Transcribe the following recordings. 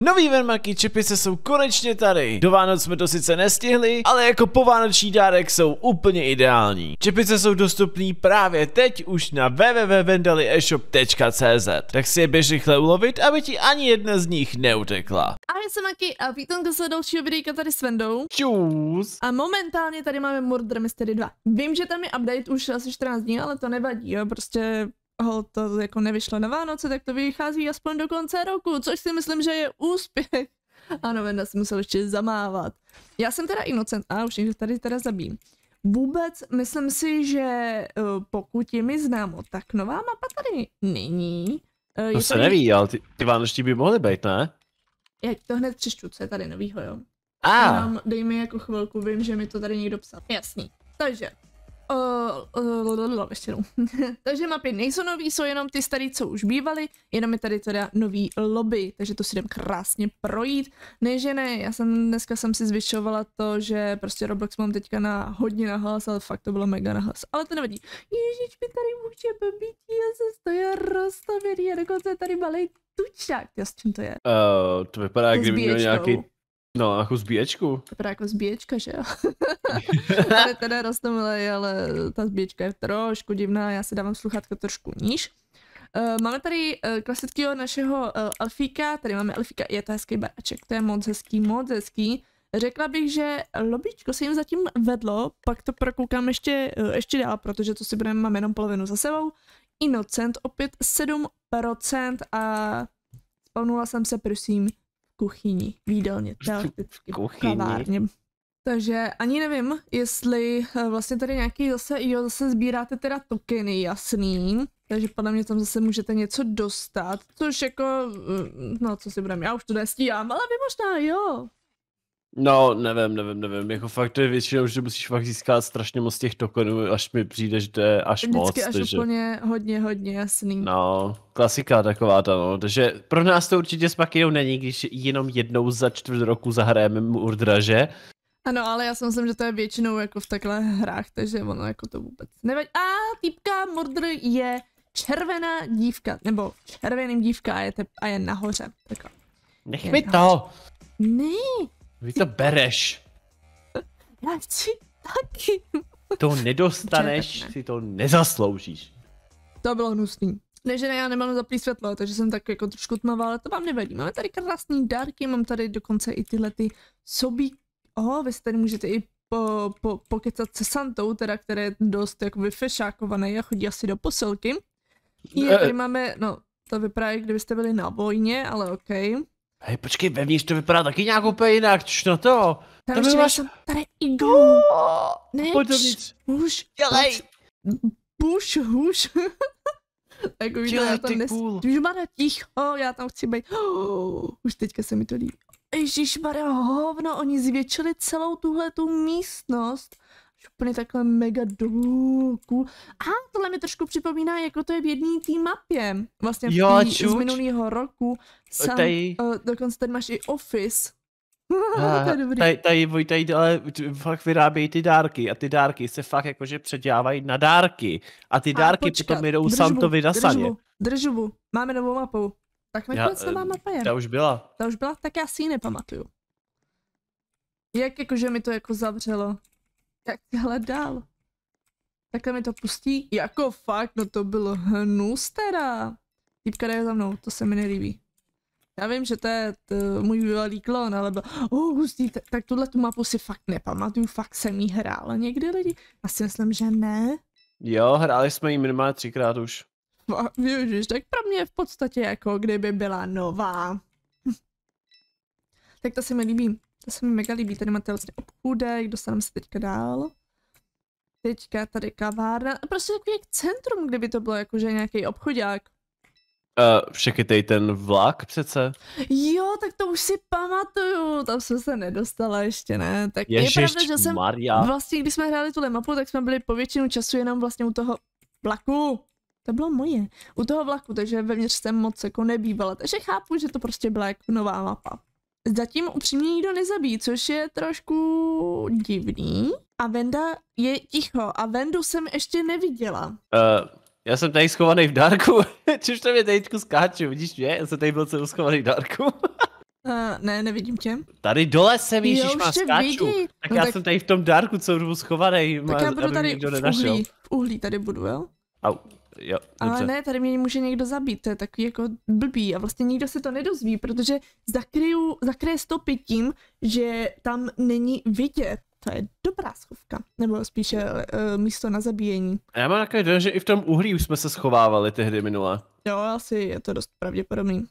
Nový Venmaky čepice jsou konečně tady. Do Vánoc jsme to sice nestihli, ale jako povánoční dárek jsou úplně ideální. Čepice jsou dostupný právě teď už na www.vendalieshop.cz, tak si je běž rychle ulovit, aby ti ani jedna z nich neutekla. Ahoj, jsem Maki a vítám se dalšího videa tady s Vendou. Čus. A momentálně tady máme Murder Mystery 2. Vím, že tam je update už asi 14 dní, ale to nevadí, jo, prostě to jako nevyšlo na Vánoce, tak to vychází aspoň do konce roku, což si myslím, že je úspěch. Ano, Venda si musel ještě zamávat. Já jsem teda Innocent a už někdo tady teda zabím. Vůbec myslím si, že pokud je mi známo, tak nová mapa tady není. To se neví, ale ty vánoční by mohly být, ne? Já to hned přečtu, co je tady novýho, jo. Dej mi jako chvilku, vím, že mi to tady někdo psal. Jasný. Takže. Ještě jednou. Takže mapy nejsou nový, jsou jenom ty starý, co už bývaly, jenom je tady teda nový lobby, takže to si jdem krásně projít. Ne, že ne, dneska jsem si zvyšovala to, že prostě Roblox mám teďka hodně nahlas, ale fakt to bylo mega nahlas. Ale to nevadí. Ježiš, mi tady může babítí, já se stojí rozstavěný a dokonce je tady malej tučák. Já s čím to je? To vypadá, jak kdyby měl nějaký... No, jako zbíječku. To vypadá jako zbíječka, že jo? Tady teda rostomilej, ale ta zbíječka je trošku divná, já si dávám sluchátka trošku níž. Máme tady klasického našeho elfíka, tady máme elfíka, je to hezký baráček, to je moc hezký, moc hezký. Řekla bych, že lobíčko se jim zatím vedlo, pak to prokoukám ještě dál, protože to si mám jenom polovinu za sebou. Innocent opět 7% a spawnula jsem se, prosím, kuchyni, v jídelně, teoreticky, v kavárně. Takže ani nevím, jestli vlastně tady nějaký zase sbíráte teda tokeny, jasný. Takže podle mě tam zase můžete něco dostat, což jako, no co si budeme, já už to nestíhám, ale vy možná jo. No, nevím, jako fakt to je většinou, že musíš fakt získat strašně moc těch tokenů, až mi přijde, že to je až moc. Vždycky až takže... úplně hodně jasný. No, klasika taková ta, no, takže pro nás to určitě s Makinou není, když jenom jednou za čtvrt roku zahrajeme Murdera, že? Ano, ale já si myslím, že to je většinou jako v takhle hrách, takže ono jako to vůbec nevadí. A týpka Murder je červená dívka, nebo červeným dívka a je nahoře. Takhle. Nech mi to! Ne. Vy to bereš. Já chci taky. To nedostaneš, si to nezasloužíš. To bylo hnusný. Ne, že ne, já nemám zaplý světlo, takže jsem tak jako trošku tmavá, ale to vám nevadí. Máme tady krásný dárky, mám tady dokonce i tyhle ty sobí. Vy si tady můžete i pokecat se Santou, teda, který je dost jako vyfešákovaný a chodí asi do posilky. Tady máme, no, to vypadá, jak kdybyste byli na vojně, ale okej. Hej, počkej, vevnitř to vypadá taky nějak úplně jinak, čuž na to. Tady máš tady iglu. Ne, už, dělej. Hůž. Jako dělej, ty cool. Ježišmarja, ticho, já tam chci být. Už teďka se mi to líbí. Ježišmarja, hovno, oni zvětšili celou tuhletu místnost. Úplně takhle mega cool. Tohle mi trošku připomíná, jako to je v jedné té mapě. Vlastně z minulého roku. Dokonce tady máš i Office. To je dobrý. Tady ale fakt vyrábějí ty dárky a ty dárky se fakt jakože předělávají na dárky. A ty dárky potom jdou Santovi na saně. Držubu, máme novou mapu. Tak nakonec nová mapa je. Ta už byla, tak já si ji nepamatuju. Jak jakože mi to jako zavřelo. Jak tyhle dál? Takhle mi to pustí? Jako fakt, no to bylo hnus teda. Týpka jde za mnou, to se mi nelíbí. Já vím, že to je můj bývalý klon, ale hustý, tak tuhle tu mapu si fakt nepamatuju, fakt jsem jí hrála někdy lidi. Já si myslím, že ne. Jo, hráli jsme jí minimálně 3krát už. Ježiš, tak pro mě je v podstatě jako kdyby byla nová. Tak to se mi líbí. To se mi mega líbí, tady máte vlastně obchůdek, dostaneme se teďka dál. Teďka tady kavárna, prostě takový jak centrum, kdyby to bylo jakože nějaký obchodák. Všekej ten vlak přece. Jo, tak to už si pamatuju, tam jsem se nedostala ještě, ne? Tak Ježiš, je pravda, že jsem vlastně, když jsme hráli tuhle mapu, tak jsme byli po většinu času jenom vlastně u toho vlaku. To bylo moje. U toho vlaku, takže vevnitř jsem moc jako nebývala, takže chápu, že to prostě byla jako nová mapa. Zatím upřímně nikdo nezabíjí, což je trošku divný. A Venda je ticho a Vendu jsem ještě neviděla. Já jsem tady schovaný v dárku. Čuž to mě teďku skáču, vidíš mě? Já jsem tady byl celou schovaný v dárku. Ne, nevidím tě. Tady dole jsem, Jo, ježiš, má už tě skáču. vidí. Tak No já tak- jsem tady v tom dárku celou dobu schovaný, Tak já budu aby tady mě nikdo v nenašel. uhlí. V uhlí tady budu, jo? Au, jo, Ale dobře. ne, tady mě může někdo zabít, to je takový jako blbý a vlastně nikdo se to nedozví, protože zakryje stopy tím, že tam není vidět. To je dobrá schovka, nebo spíše místo na zabíjení. A já mám takový dojem, že i v tom uhlí už jsme se schovávali tehdy minule. Jo, asi je to dost pravděpodobný.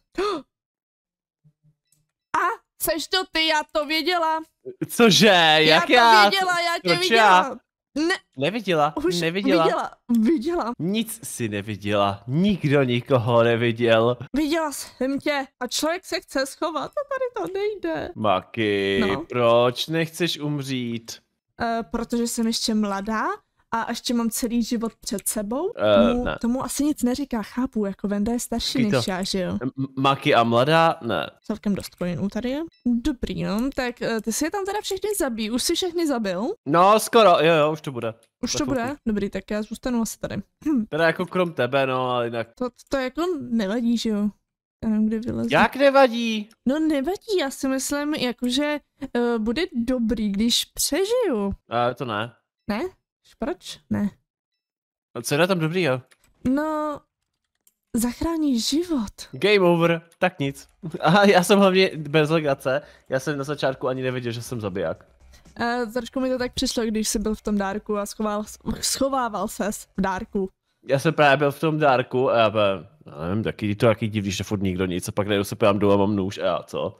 A seš to ty, já to věděla. Cože, jak já to věděla, já tě Proč viděla. Ne, Neviděla, už neviděla. viděla. Nic si neviděla, nikdo nikoho neviděl. Viděla jsem tě a člověk se chce schovat a tady to nejde. Maki, No. proč nechceš umřít? Protože jsem ještě mladá a ještě mám celý život před sebou. Ne. Tomu asi nic neříká, chápu, jako Venda je starší Taky to. než já, že jo? Maki a mladá? Ne. Celkem dost coinů tady je. Dobrý, no, tak ty si je tam teda všechny zabij, už si všechny zabil? No, skoro, jo, už to bude. Už Za to chvilku. bude? Dobrý, tak já zůstanu asi tady. Teda jako krom tebe, no, ale jinak. To jako nevadí, že jo? Já nevím, kde vylezu. Jak nevadí? No nevadí, já si myslím, jakože bude dobrý, když přežiju. To ne. Ne? Proč? Ne. A co je na tom dobrýho? No, zachrání život. Game over, tak nic. A já jsem hlavně bez legace, já jsem na začátku ani nevěděl, že jsem zabiják. Trošku mi to tak přišlo, když jsi byl v tom dárku a schovával ses v dárku. Já jsem právě byl v tom dárku a já nevím, taky divný, že furt nikdo nic a pak najednou se pojám dolů a mám nůž a já co?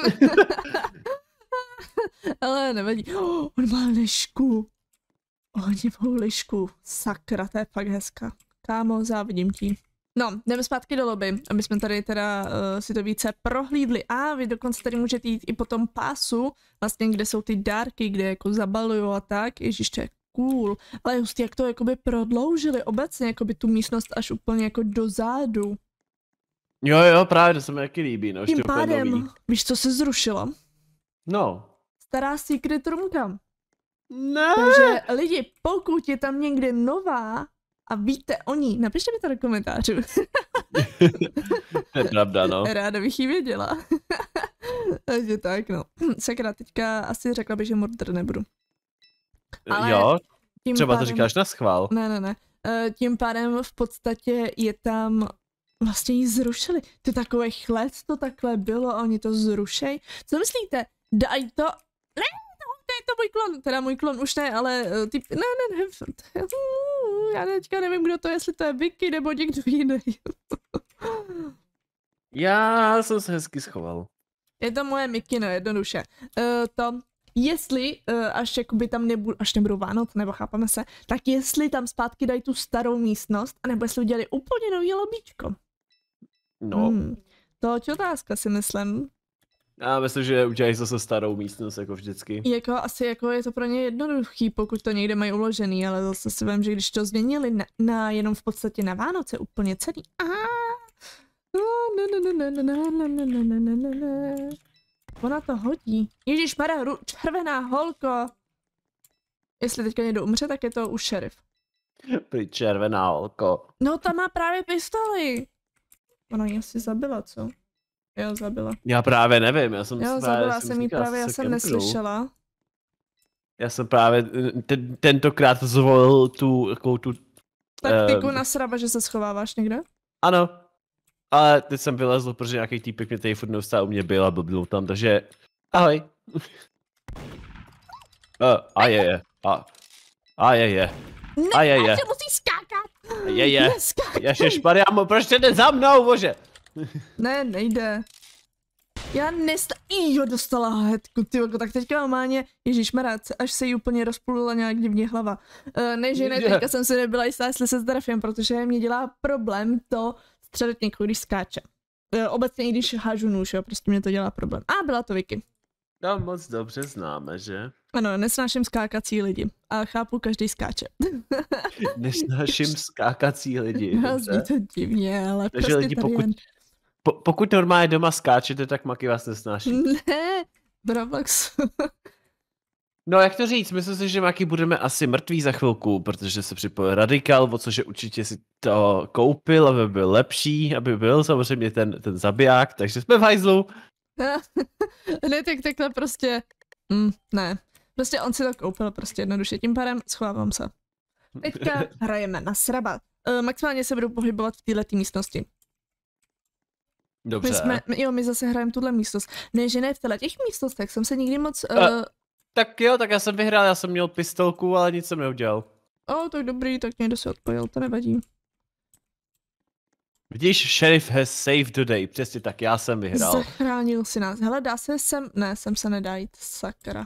Ale nevadí. On má lišku. Ohnivou lišku. Sakra, to je fakt hezká. Kámo, závidím ti. No, jdeme zpátky do lobby, aby jsme tady teda si to více prohlídli. A vy dokonce tady můžete jít i po tom pásu, vlastně kde jsou ty dárky, kde jako zabalují a tak. Ježiš, to je cool. Ale just jak to jakoby prodloužili obecně, jakoby tu místnost až úplně jako dozadu. Jo, právě to se mi taky líbí, no. Tím ještě úplně nový. pádem, víš, co se zrušilo? No. Stará secret roomka. Ne. Takže lidi, pokud je tam někde nová a víte o ní, napište mi to do komentářů. To je pravda, no. Ráda bych ji věděla. Takže tak, no. Sakra, teďka asi řekla bych, že murder nebudu. Ale jo, tím třeba pádem... to říkáš na schvál. Ne. Tím pádem v podstatě je tam... Vlastně ji zrušili. To takové chlec to takhle bylo a oni to zrušej. Co myslíte? Daj to... Ne, to je to můj klon. Teda můj klon už ne, ale typ... Ne. Já teďka nevím, kdo to je, jestli to je Vicky nebo někdo jiný. Já jsem se hezky schoval. Je to moje mikino, jednoduše. Jestli, až jakoby tam až nebudou Vánoc, nebo chápeme se, tak jestli tam zpátky dají tu starou místnost, anebo jestli udělali úplně nový lobíčko. No. To je otázka, si myslím. Já myslím, že udělají zase starou místnost, jako vždycky. Jako asi jako je to pro ně jednoduchý, pokud to někde mají uložený, ale zase si vím, že když to změnili na jenom v podstatě na Vánoce úplně celý. Ona to hodí. Ježišmarja, červená holko. Jestli teďka někdo umře, tak je to už šerif. Prý červená holko. No, ta má právě pistoli. Ona ji asi zabila, co? Jo, zabila. Já právě nevím, já jsem Jo, zabila jsem ji právě, já jsem neslyšela. Já jsem právě tentokrát zvolil tu taktiku na sraba, že se schováváš někde? Ano. Ale teď jsem vylezl, protože nějaký týpek mě tady furt neustále u mě byl a blbnul tam, takže ahoj. A je. Ne, ty musíš skákat. Je. Ježišmarja, proč jde za mnou, bože? Ne, nejde. Jo, dostala hetku, tyjo, tak teďka normálně, ježišmarja, až se jí úplně rozplula nějak divně hlava. Ne, teďka jsem si nebyla jistá, jestli se zdrafím, protože mě dělá problém to střelit někoho, když skáče. Obecně i když hážu nůž, jo, prostě mě to dělá problém. A byla to Vicky. No, moc dobře známe, že? Ano, nesnáším skákací lidi. A chápu, každý skáče. Nesnáším skákací lidi. Zní to divně, ale takže prostě lidi, tady pokud normálně doma skáčete, tak Maki vás nesnáší. Ne, Bravox. No, jak to říct, myslím si, že Maki budeme asi mrtví za chvilku, protože se připojil Radikal, o což určitě si to koupil, aby byl lepší, aby byl samozřejmě ten zabiják, takže jsme v hajzlu. Ne, tak takhle prostě, ne. Prostě on si to koupil prostě jednoduše, tím pádem schovávám se. Teďka hrajeme na srabat. Maximálně se budou pohybovat v této místnosti. Dobře. My zase hrajeme tuhle místnost. Ne, že ne v těch místnostech, jsem se nikdy moc... Tak jo, tak já jsem vyhrál, já jsem měl pistolku, ale nic jsem neudělal. Tak dobrý, tak někdo se odpojil, to nevadí. Vidíš, sheriff has saved the day, přesně tak, já jsem vyhrál. Zachránil si nás. Hele, dá se sem... Ne, sem se nedá jít, sakra.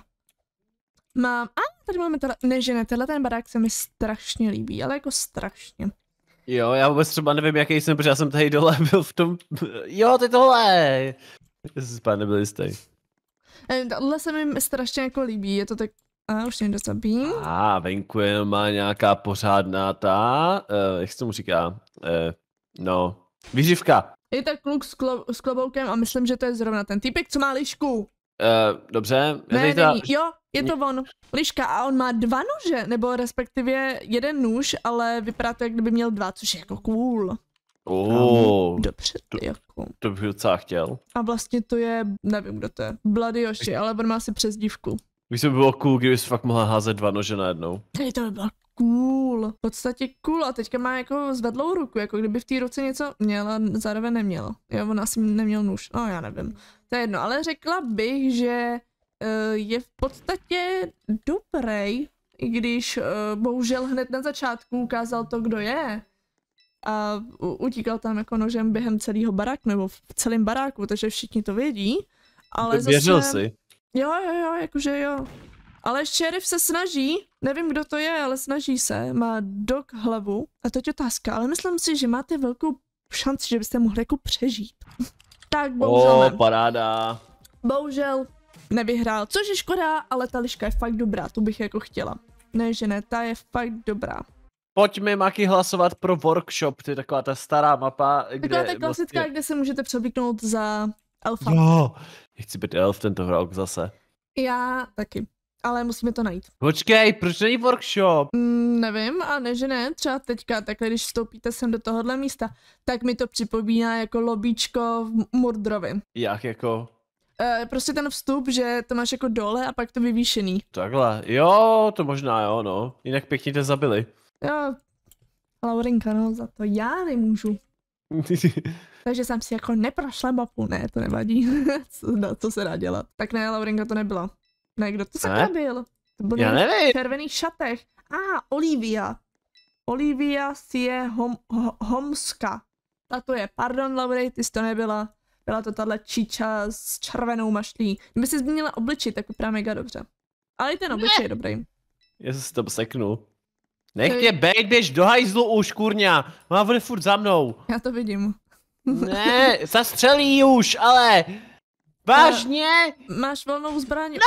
Tady máme tenhle ten barák se mi strašně líbí, ale jako strašně. Jo, já vůbec třeba nevím, jaký jsem, protože já jsem tady dole byl v tom... Jo, ty tohle! Já jsem si pár nebyl jistý. Tohle se mi strašně jako líbí, je to tak... už někdo zabím. Venku jenom má nějaká pořádná jak se tomu říká? No, výřivka. Je to kluk s kloboukem a myslím, že to je zrovna ten týpek, co má lišku. Dobře. Není. Jo, je to on. Liška a on má 2 nože, nebo respektive 1 nůž, ale vypadá to, jak kdyby měl 2, což je jako cool. Dobře, jako. To bych docela chtěl. A vlastně to je, nevím, kdo to je, Bloody Yoshi, ale on má asi přezdívku. Víš, to by bylo cool, kdyby jsi fakt mohla házet 2 nože najednou. To by bylo cool. V podstatě cool a teďka má jako zvedlou ruku, jako kdyby v té ruce něco měl a zároveň neměl. Jo, on asi neměl nůž, já nevím. To je jedno, ale řekla bych, že je v podstatě dobrý, i když bohužel hned na začátku ukázal to, kdo je. A utíkal tam jako nožem během celého baráku, nebo v celém baráku, takže všichni to vědí. Ale věřil si. Jo, jakože jo. Ale šerif se snaží, nevím, kdo to je, ale snaží se, má dog hlavu a to je otázka, ale myslím si, že máte velkou šanci, že byste mohli jako přežít. Tak bohužel ne. Paráda. Bohužel nevyhrál, což je škoda, ale ta liška je fakt dobrá, tu bych jako chtěla. Ne, že ne, ta je fakt dobrá. Pojďme, Maki, hlasovat pro workshop, to je taková ta stará mapa, kde... Taková ta klasická, vlastně... kde se můžete převlíknout za elfa. Jo, chci být elf tento rok zase. Já taky, ale musíme to najít. Počkej, proč není workshop? Nevím, a ne, že ne, třeba teďka, takhle když vstoupíte sem do tohohle místa, tak mi to připomíná jako lobíčko v Mordrovi. Jak jako? Prostě ten vstup, že to máš jako dole a pak to vyvýšený. Takhle, jo, to možná jo, no. Jinak pěkně tě zabili. Jo, Laurinka, no, za to já nemůžu. Takže jsem si jako neprošla mapu, ne, to nevadí. Co se dá dělat? Tak ne, Laurinka to nebyla. Ne, kdo to sakra byl? To byl já nevím. V červených šatech. Olivia. Olivia si je Homska. A to je, pardon, Laurej, ty jsi to nebyla. Byla to tahle čiča s červenou mašlí. Kdyby si změnila obličej, tak vypadá mega dobře. Ale i ten obličej je dobrý. Já jsem si to seknul. Nech tě bejt, běž do hajzlu už, kurňa. Má vody furt za mnou. Já to vidím. Ne, zastřelí už, ale... Vážně? Máš volnou zbraň?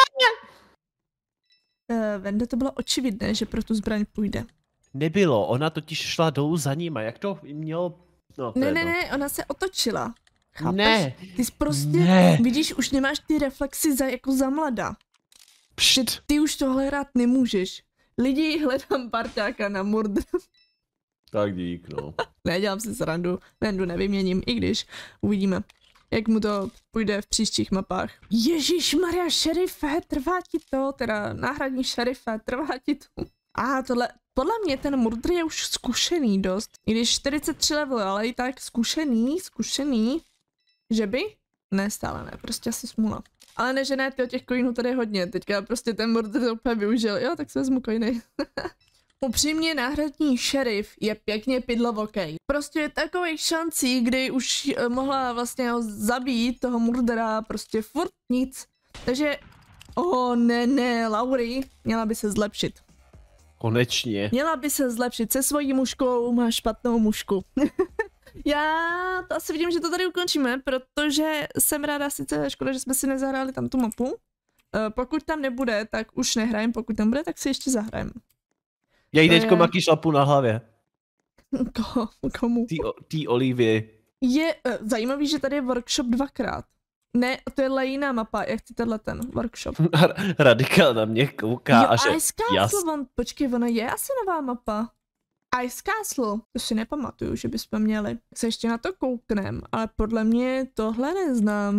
Vende, to bylo očividné, že pro tu zbraň půjde. Nebylo, ona totiž šla dolů za ním a jak to mělo... No, ne, ona se otočila. Chápeš? Ne. Ty jsi prostě, vidíš, už nemáš ty reflexy jako za mladá. Ty už tohle hrát nemůžeš. Lidi, hledám parťáka na Mordr. Tak dík, no. Nedělám si srandu, Vendu nevyměním, i když uvidíme, jak mu to půjde v příštích mapách. Ježišmarja, šerife, trvá ti to, teda náhradní šerife, trvá ti to. Tohle, podle mě ten Mordr je už zkušený dost. I když 43 level, ale i tak zkušený, že by? Ne, stále ne, prostě asi smůla. Ale ne, že ne, těch coinů tady je hodně, teďka prostě ten Mordr to úplně využil, jo, tak se vezmu coiny. Upřímně náhradní šerif je pěkně pidlovokej. Prostě takových šancí, kdy už mohla vlastně ho zabít, toho Mordera, prostě furt nic. Takže, ne, Laury, měla by se zlepšit. Konečně. Měla by se zlepšit, se svojí mužkou má špatnou mužku. Já to asi vidím, že to tady ukončíme, protože jsem ráda, sice škoda, že jsme si nezahráli tam tu mapu. Pokud tam nebude, tak už nehrajem, pokud tam bude, tak si ještě zahrajem. Já jí teďko Maki šlapu na hlavě. Komu? Tý Olivie. Je zajímavý, že tady je workshop 2krát. Ne, to je jiná mapa, jak chci ten workshop. Radikál na mě kouká a že... Ice Castle, počkej, ona je asi nová mapa. Ice Castle, to si nepamatuju, že bychom měli. Se ještě na to kouknem, ale podle mě tohle neznám.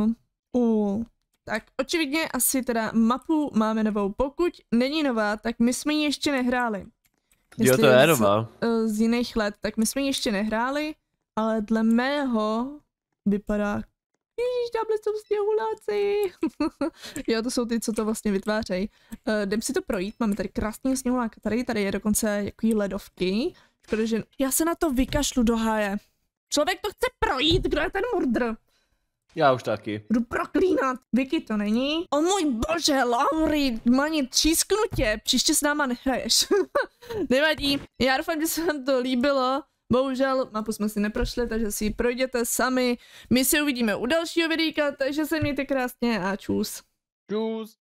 Tak očividně asi teda mapu máme novou. Pokud není nová, tak my jsme ji ještě nehráli. Jo, to je nová. Z jiných let, tak my jsme ji ještě nehráli, ale dle mého vypadá... Ježíš, tamhle jsou sněhuláci. Jo, to jsou ty, co to vlastně vytvářejí. Jdem si to projít, máme tady krásný sněhuláka, tady je dokonce jaký ledovky, protože já se na to vykašlu do háje. Člověk to chce projít, kdo je ten murdr? Já už taky. Budu proklínat. Vicky to není. O můj bože, Lauri, mani, třísknutě, příště s náma nehraješ. Nevadí, já doufám, že se vám to líbilo. Bohužel mapu jsme si neprošli, takže si ji projděte sami. My se uvidíme u dalšího videa, takže se mějte krásně a čus. Čus.